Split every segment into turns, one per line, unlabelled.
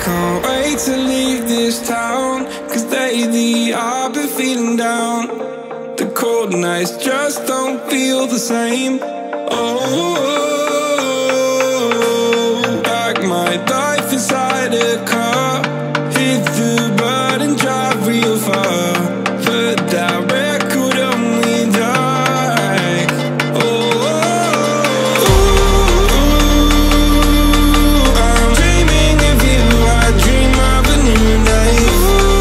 can't wait to leave this town, 'cause lately I've been feeling down. The cold nights just don't feel the same. Oh, like my life inside a car. Hit the button, drive real far. Put that record on me like, oh, I'm dreaming of you. I dream of a new life.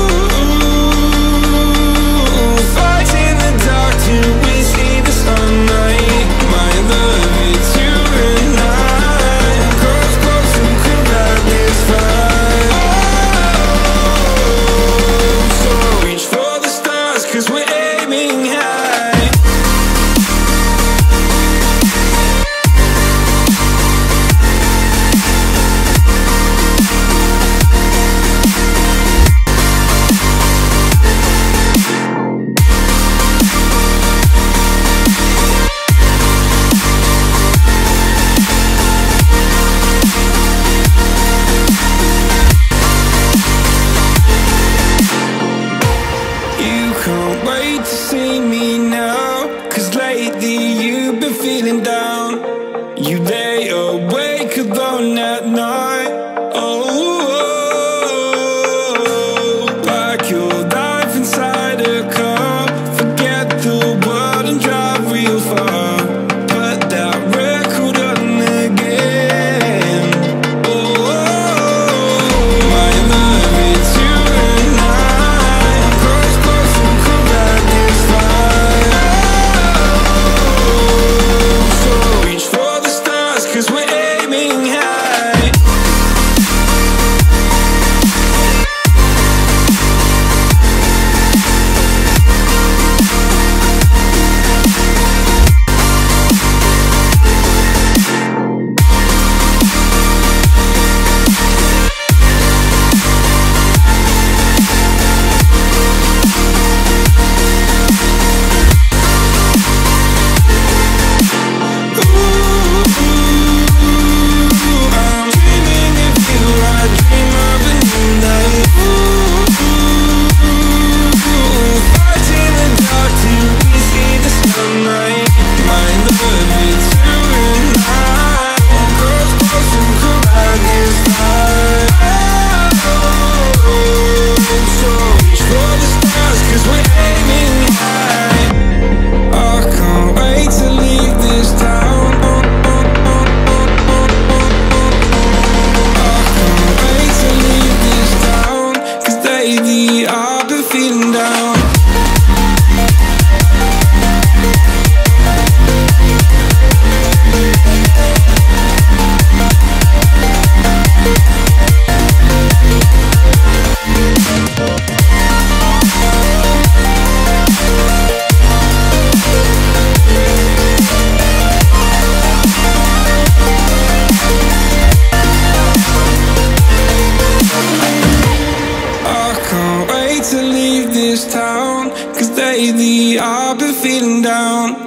Fight in the dark till we see the sunlight. My love, it's you and I. Close, close, who could ride this fight? So reach for the stars, 'cause we're aiming high. You can't wait to see me now, 'cause lately you've been feeling down. You lay awake alone at night. Oh, like your life inside a car. Forget the world and drive real far. Put that record on again. Oh, my love, it's you and I. Close, close, who could ride this fight? So reach for the stars, 'cause we're aiming high. I'm dreaming of you. I dream of a new life. Fight in the dark till we see the sunlight. My love, it's you and I. Close, close, who could ride this fight? So reach for the stars, 'cause we're aiming high. I can't wait to leave this town. I can't wait to leave this town, 'cause lately I've been feeling down. I can't wait to leave this town, 'cause lately I've been feeling down.